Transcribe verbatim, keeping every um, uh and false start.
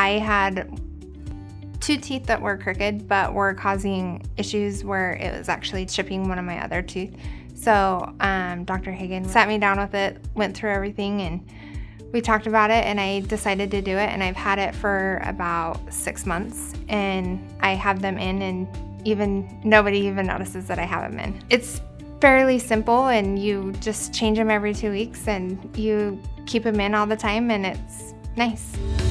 I had two teeth that were crooked but were causing issues where it was actually chipping one of my other teeth. So um, Doctor Hagan sat me down with it, went through everything, and we talked about it, and I decided to do it, and I've had it for about six months, and I have them in, and even nobody even notices that I have them in. It's fairly simple, and you just change them every two weeks, and you keep them in all the time, and it's nice.